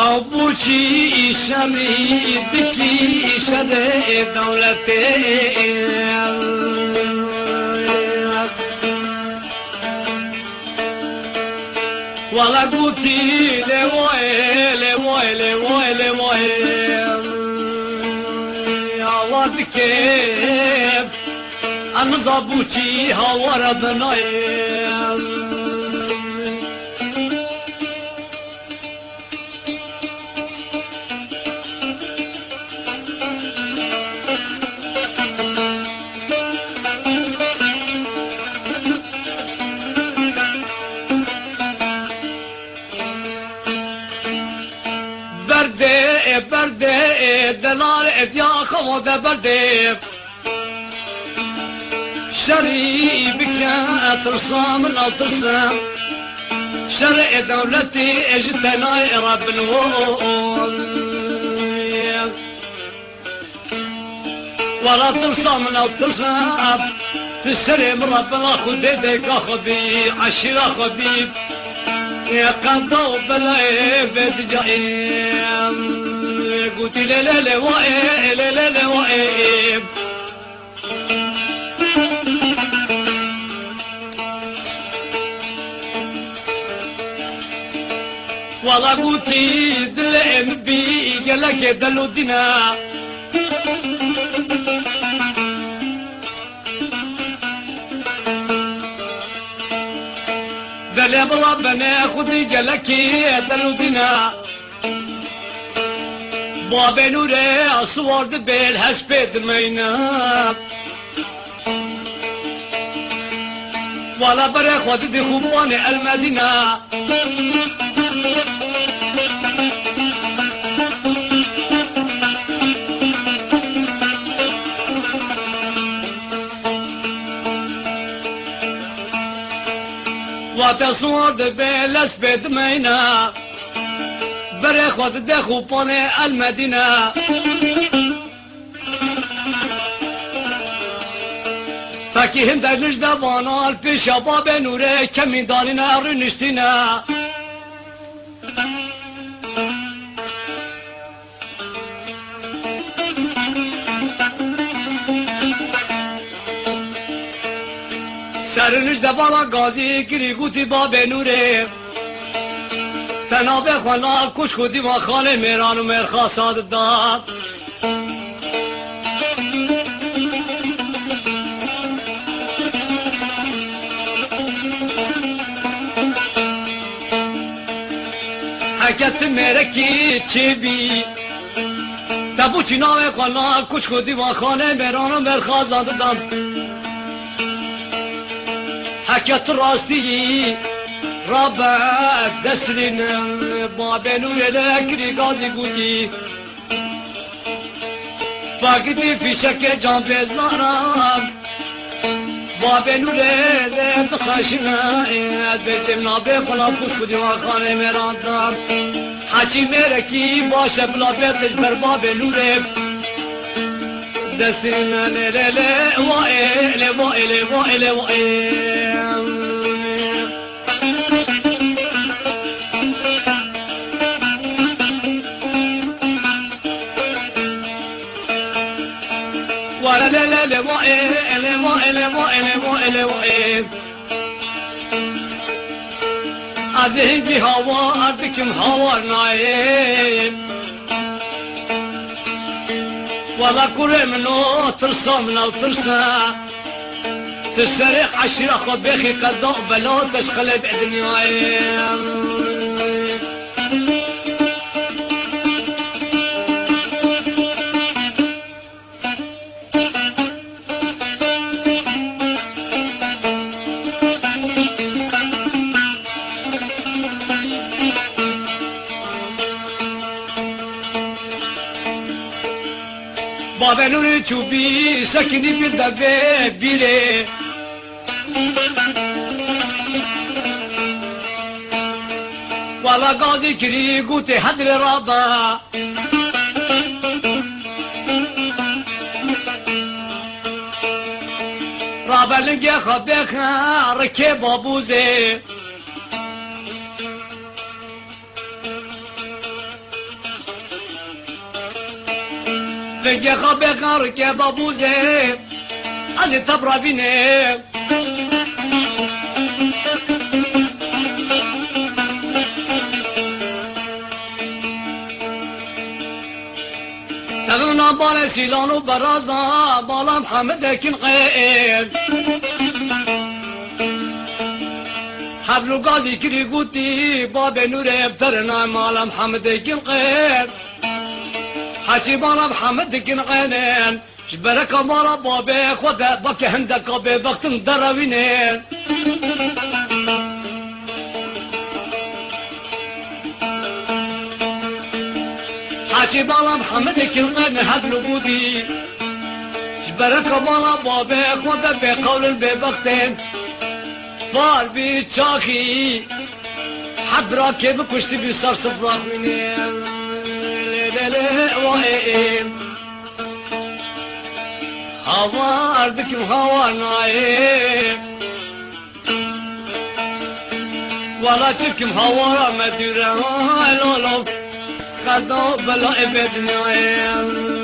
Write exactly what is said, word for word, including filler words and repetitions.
أبوشي شريدك شر دولتي ولا قوتي لوي لوي لوي لوي الله كيف أنا زبوتي هوا ربناي برده دلال ادیا خواده برده شری بکن ترسام لا ترسام شرع دولتي اجتناي رب الوول ولا ترسام لا ترسام تسري من رب الله خديدك اخذي عشير اخذي يا قضوا بلا بيت جايم قلت لا لا لا وائب لا لا لا وائب والله قلت دلعم بي قالك دلو دينا دلعم ربنا خذي قالك دلو دينا باب نوره اسوارد بیل هش پید مینا والا بره خود دی خوبان المدینه وات اسوارد بیل هش پید مینا بره خود ده خوبان المدینه فکی هم در نجده بانال پیش باب نوره کمی دانینه رو نشتینه سر نجده بالا گازی گری گوتی باب نوره تنابه خوانا کش خودی ما خانه میران و مرخاصات داد حکت مرکی چی بی تبو چی نامه خوانا کش خودی ما خانه میران و مرخاصات داد حکت راستی رابع دسرين بابنو يلكري غازي قوتي باقتي في شك جان بزارم بابنو ليلة خشنا بجمنا بخلا بخدي وخانه مرادم حاجي مركي باشه بلا بيتش بر بابنو ليل دسرين ليلة وائل وائل وائل وائل لا لا لا وائل وائل وائل وائل وائل عزيزي هوا أرضكم هوا نايم والله كل منو ترسم لو ترسم تسرق عشرة خبيخي قدو بلو تشقلب الدنيا بابا نور چوبی سکنی بیر دبه بیره والا گازی کری گوته حدر رابا رابا لنگه خبه رکه بابوزه بگه خواب بقر که بابوزه از تبرا بینه تغنى بالا سيلان وبرازنا بالا محمد كن غير حبل غازي كري قوتي باب نور ابترنا مالا محمد كن غير حاجي بالا محمد كن غير جبرك بالا بابي خدا بك هندك بوقت دروينين حاجي بالا محمد كلمة هذا لبودي جبرك بالا بابي خدا بقول ببختين فار بيتشاخي حد راكب كشت بيصار صفراخ منين هوا أردكم هوا نايم ولا تشكم هوا مديرة لولو خذوا بلا ابد نايم